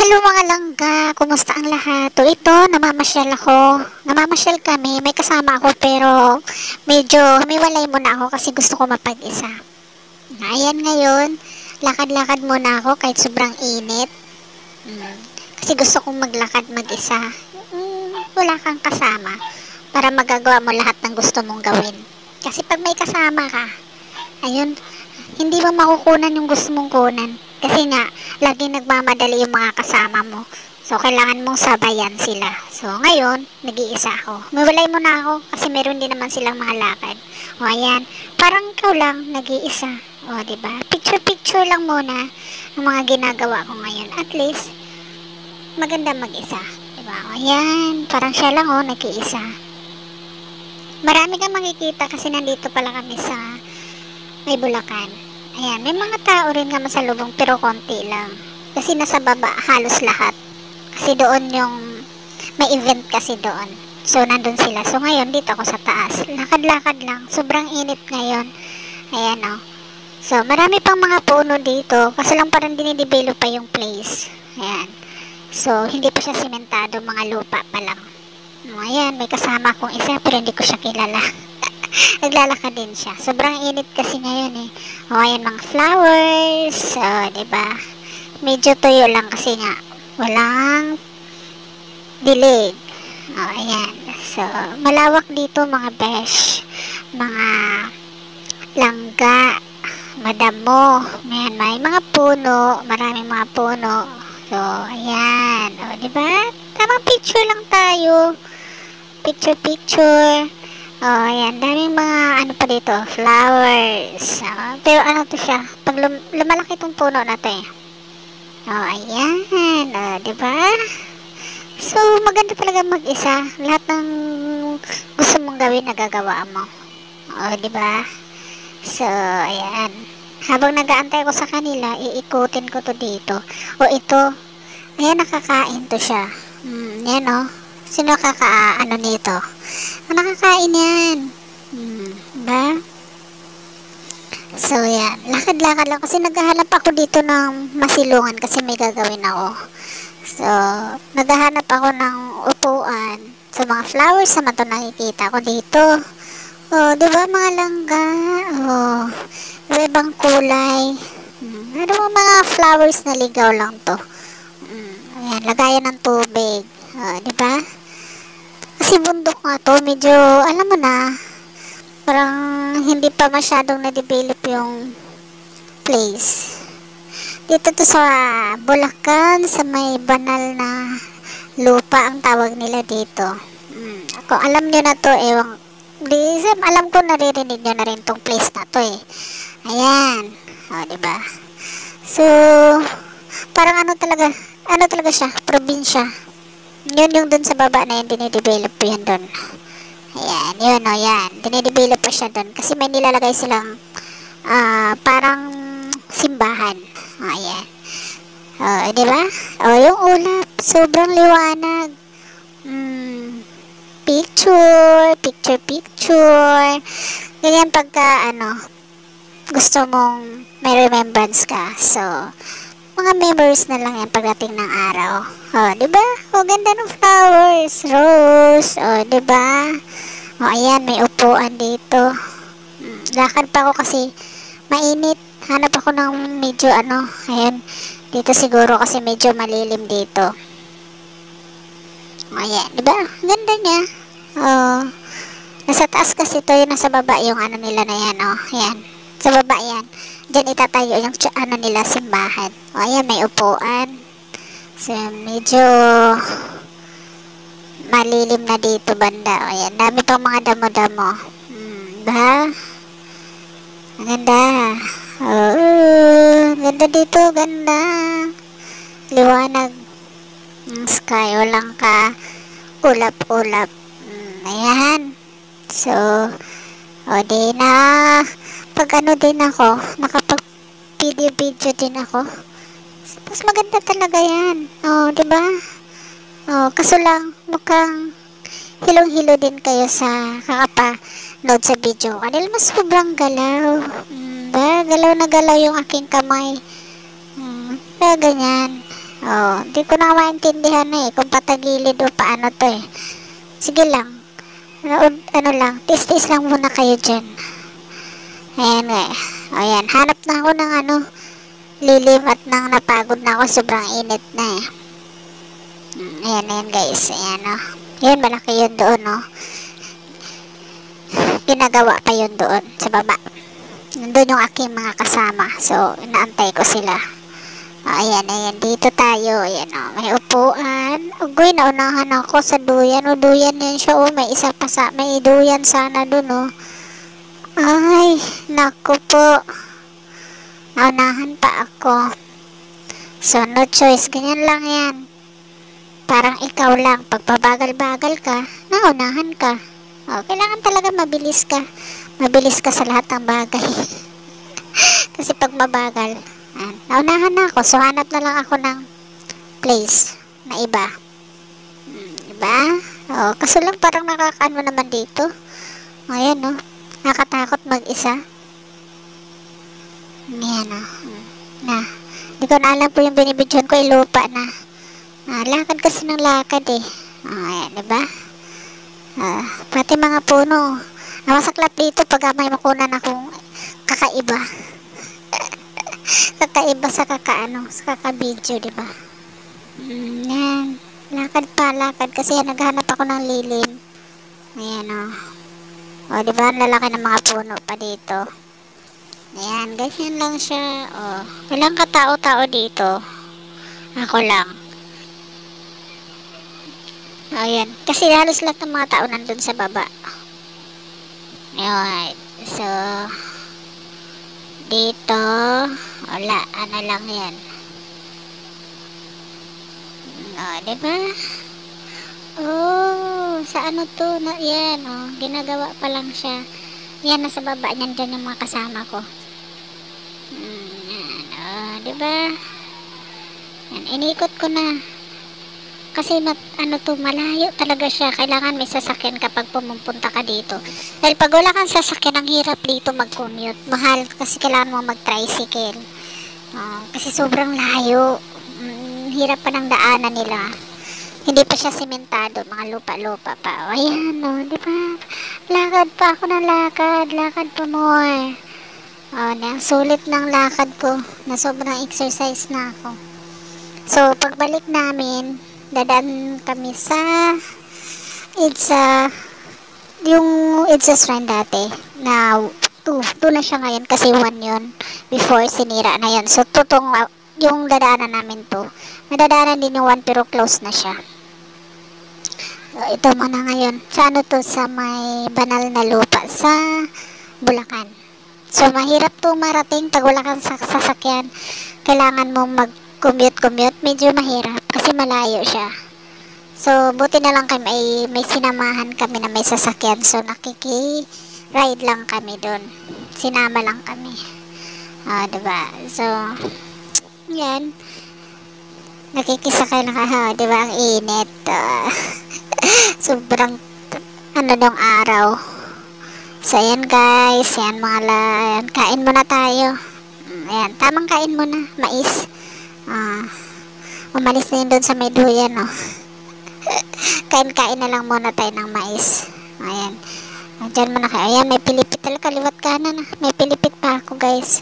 Hello mga langga, kumusta ang lahat? O ito, namamasyal ako. Namamasyal kami, may kasama ako pero medyo humiwalay muna ako kasi gusto ko mapag-isa. Ayan ngayon, lakad-lakad muna ako kahit sobrang init. Kasi gusto kong maglakad mag-isa. Wala kang kasama para magagawa mo lahat ng gusto mong gawin. Kasi pag may kasama ka, ayun, hindi mo makukunan yung gusto mong kunan. Kasi nga, laging nagmamadali yung mga kasama mo. So, kailangan mong sabayan sila. So, ngayon, nag-iisa ako. Miwalay muna ako kasi meron din naman silang mga lakad. O, ayan. Parang ikaw lang, nag-iisa. O, diba? Picture-picture lang muna ang mga ginagawa ko ngayon. At least, maganda mag-isa. Diba? O, ayan. Parang siya lang, nag-iisa. Marami kang makikita kasi nandito pala kami sa may Bulacan. Ayan, may mga tao rin nga masalubong pero konti lang. Kasi nasa baba halos lahat. Kasi doon yung may event kasi doon. So nandun sila. So ngayon dito ako sa taas. Lakad-lakad lang. Sobrang init ngayon. Ayan o. So marami pang mga puno dito. Kasi lang parang dinidevelop pa yung place. Ayan. So hindi pa siya sementado. Mga lupa pa lang. Ayan, may kasama akong isa pero hindi ko siya kilala. Naglalakad din siya. Sobrang init kasi ngayon eh. O, ayan mga flowers. O, diba? Medyo tuyo lang kasi nga walang dilig. O, ayan. So, malawak dito mga besh. Mga langga. Madamo. Ayan, may mga puno. Maraming mga puno. So, ayan. O, diba? Tamang picture lang tayo. Picture. Oh, ayan. Daming mga ano pa dito. Flowers. Pero ano to siya? Pag lumalaki itong puno na to eh. Oh, ayan. Oh, diba? So, maganda talaga mag-isa. Lahat ng gusto mong gawin, nagagawa mo. Oh, diba? So, ayan. Habang nag-aantay ko sa kanila, iikutin ko to dito. O, ito. Ayan, nakakain to siya. Yan oh. Sino ano nito? Nakakain yan. Diba? So, yan. Lakad-lakad lang. Kasi naghahanap ako dito ng masilungan kasi may gagawin ako. So, naghahanap ako ng upuan. So, mga flowers naman ito nakikita ko dito. Oh, diba mga langga? Oh, ibang kulay. Ano mga flowers na ligaw lang to. Ayan, lagayan ng tubig. Oh, diba? Kasi bundok nga to, medyo, alam mo na, parang hindi pa masyadong na-develop yung place. Dito to sa Bulacan, sa may banal na lupa ang tawag nila dito. Kung alam nyo na to, alam ko naririnig nyo na rin tong place na to eh. Ayan. O, diba? So, parang ano talaga siya, probinsya. Yun yung dun sa baba na yun, dinidevelop po yan dun. Ayan, yun o, yan. Dinidevelop pa siya dun. Kasi may nilalagay silang parang simbahan. O, ayan. O, diba? O, yung ulap. Sobrang liwanag. Picture. Ganyan pagka, gusto mong may remembrance ka. So, mga memories na lang yan pagdating ng araw. O, diba? O, ganda ng flowers. Rose. O, diba? O, ayan, may upuan dito. Lakad pa ako kasi mainit. Hanap ako ng medyo ayan. Dito siguro kasi medyo malilim dito. O, ayan. Diba? Ganda niya. O, nasa taas kasi ito. Yung nasa baba yung nila na yan. O, ayan. Sa baba yan. Diyan itatayo yung nila simbahan. O ayan, may upuan. So medyo malilim na dito banda. O ayan, dami pang mga damo-damo. Ba? Ang ganda. Ganda dito, ganda. Liwanag. Sky, walang ka ulap-ulap. Ayan. So, di na pag din ako, nakapag video din ako. Mas maganda talaga yan. Diba? Kaso lang, mukhang hilong-hilo din kayo sa kakapanood sa video. Dahil mas sobrang galaw. Galaw na galaw yung aking kamay. Ganyan. Oh, di ko na maintindihan eh kung patagilid o paano to eh. Sige lang. Ano lang, tis-tis lang muna kayo dyan. Ayan eh. Ayan, hanap na ako ng ano, lilim at nang napagod na ako. Sobrang init na eh. Ayan guys. Ayan o. Ayan, malaki yun doon o. Ginagawa pa yun doon sa baba. Nandun yung aking mga kasama. So, inaantay ko sila. Ayan. Dito tayo. Ayan o. May upuan. Ugoy, naunahan ako sa duyan. O, duyan yan siya o. May isa pa sa, may duyan sana dun o. Ay, naku po. Naunahan pa ako. So, no choice. Ganyan lang yan. Parang ikaw lang. Pag pabagal-bagal ka, naunahan ka. O, kailangan talaga mabilis ka. Mabilis ka sa lahat ng bagay. Kasi pag mabagal, naunahan na ako. So, hanap na lang ako ng place na iba. Diba? O, kaso lang parang nakakaano naman dito. Ayan o. Nakatakot mag-isa. Ayan o. Na. Hindi ko na alam po yung binibidyon ko. Lupa na. Lakad kasi ng lakad eh. Ayan, diba? Pati mga puno. Masaklap dito pag may makunan akong kakaiba. Kakaiba sa kakaano, sa kakabidyo, diba? Yan. Lakad kasi naghanap ako ng lilim. Ayan o. O, diba? Ang lalaki ng mga puno pa dito. Ayan, ganyan lang siya. O, walang katao-tao dito. Ako lang. Ayan. Kasi halos lahat ng mga tao nandun sa baba. Ayan. So, dito, wala. Ano lang yan. O, diba? Oh, sa ano to? Yan, oh. Ginagawa pa lang siya. Yan, nasa baba. Yan dyan yung mga kasama ko. Yan, oh, diba? Yan, inikot ko na. Kasi ano to, malayo talaga siya. Kailangan may sasakyan kapag pumupunta ka dito. Dahil pag wala kang sasakyan, ang hirap dito mag-commute. Mahal kasi kailangan mo mag-tricycle. Kasi sobrang layo. Hirap pa ng daanan nila. Hindi pa siya sementado. Mga lupa-lupa pa. Ayan o, di ba? Lakad pa ako ng lakad. Lakad pa more. Sulit ng lakad ko. Na sobrang exercise na ako. So, pagbalik namin, dadaan kami sa yung It's a Shrine dati na 2 na siya ngayon kasi 1 yun before sinira na yan. So tutong yung dadaanan namin to, madadaanan din yung 1 pero close na siya. So ito muna ngayon sa ano to, sa may banal na lupa sa Bulacan. So mahirap to marating pag wala kang sasakyan. Kailangan mong mag-commute, medyo mahirap kasi malayo siya. So, buti na lang kami may sinamahan kami na may sasakyan. So, nakiki-ride lang kami doon. Sinama lang kami. Diba? So, yan. Nakikisakay na diba? Ang init. Sobrang, dong araw. So, yan guys. Yan mga kain muna tayo. Ayan. Tamang kain muna. Mais. Umalis na yun doon sa may duyan, no? Kain-kain na lang muna tayo ng mais. Ayan. Diyan muna kayo. Ayan, may pilipit talaga. Kaliwat kanan. May pilipit pa ako, guys.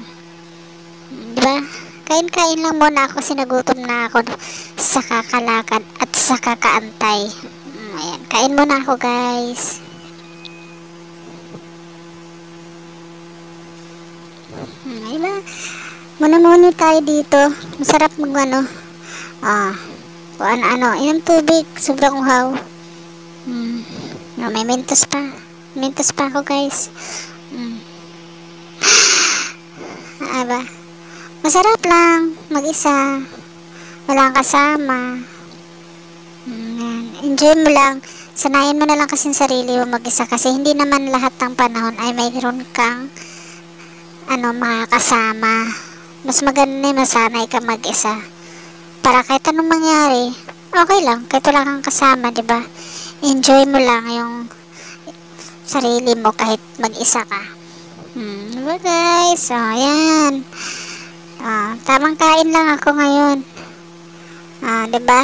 Diba? Kain-kain lang muna ako. Sinagutom na ako sa kakalakad at sa kakaantay. Ayan. Kain muna ako, guys. Diba? Muna-muna tayo dito. Masarap mag-ano. Yung tubig, sobrang uhaw. May mentos pa. Mentos pa ako, guys. Aba. Masarap lang. Mag-isa. Walang kasama. Enjoy mo lang. Sanayin mo na lang kasi sarili mo mag-isa. Kasi hindi naman lahat ng panahon ay mayroon kang makakasama. Mas maganda masanay ka mag-isa. Para kahit anong mangyari, okay lang. Kahit wala kang kasama, diba? Enjoy mo lang yung sarili mo kahit mag-isa ka. Diba guys? So, ayan. Tamang kain lang ako ngayon. diba?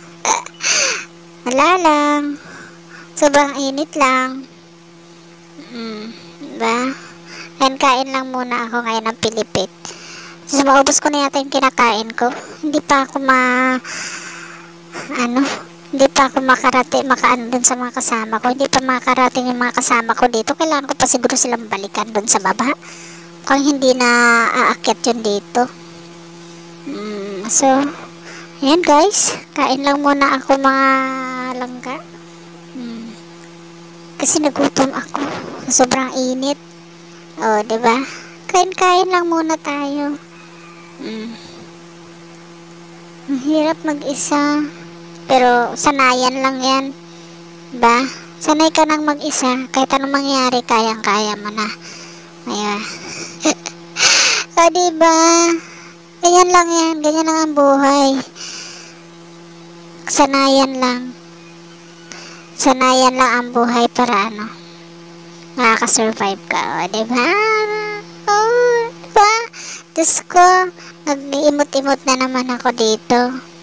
Wala lang. Sobrang init lang. Diba? Kain lang muna ako ngayon ng pilipit. So, maubos ko na yata yung kinakain ko. Hindi pa ako hindi pa ako makaan dun sa mga kasama ko. Hindi pa makarating yung mga kasama ko dito. Kailangan ko pa siguro silang balikan dun sa baba. Kung hindi na aakyat yun dito. So, ayan guys. Kain lang muna ako mga langga. Kasi nagutom ako. Sobrang init. O, diba? Kain lang muna tayo. Ang hirap mag-isa. Pero, sanayan lang yan. Diba? Sanay ka nang mag-isa. Kahit anong mangyari, kayang-kaya mo na. Ayan. O, diba? Ganyan lang yan. Ganyan lang ang buhay. Sanayan lang. Sanayan lang ang buhay para makaka-survive ka. O, diba? O, diba? Diyos ko, nag-iimot-imot na naman ako dito.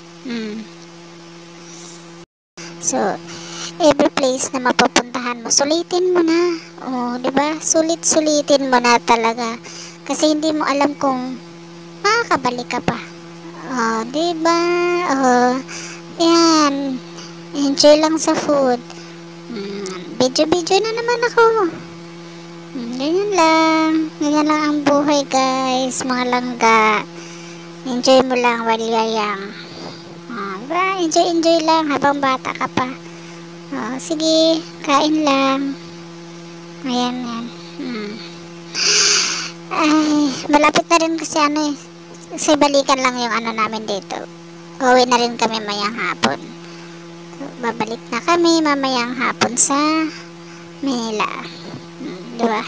So, every place na mapupuntahan mo, sulitin mo na. O, diba? Sulit-sulitin mo na talaga. Kasi hindi mo alam kung makakabalik ka pa. O, diba? O, yan. Enjoy lang sa food. Video-video na naman ako. Ganyan lang. Ganyan lang ang buhay guys. Mga langga. Enjoy mo lang while you're young. Diba? Enjoy lang habang bata ka pa. Sige, kain lang. Ayan yan. Ay, malapit na rin kasi kasi balikan lang yung namin dito. Uwi na rin kami mayang hapon. Babalik na kami mamayang hapon sa Manila. Diba?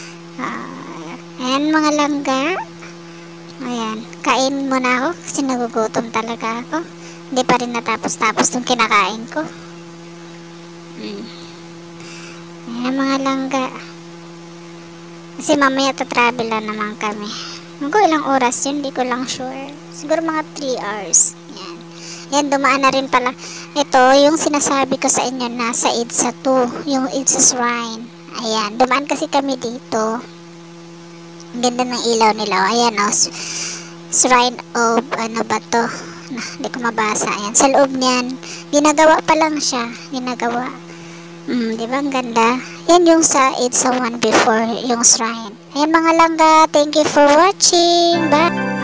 Ayan mga langga. Ayan. Kain muna ako kasi nagugutom talaga ako. Hindi pa rin natapos-tapos yung kinakain ko. Ayan mga langga. Kasi mamaya travel na naman kami. Kung ilang oras yun, hindi ko lang sure. Siguro mga 3 hours. Yan, dumaan na rin pala. Ito, yung sinasabi ko sa inyo na sa EDSA 2, yung EDSA Shrine. Ayan, dumaan kasi kami dito. Ang ganda ng ilaw nila. Ayan, Shrine of, ba to? Hindi ko mabasa. Ayan, sa loob niyan. Ginagawa pa lang siya. Ginagawa. Diba ang ganda? Yan yung sa EDSA 1 before, yung shrine. Ayan mga langga, thank you for watching. Bye!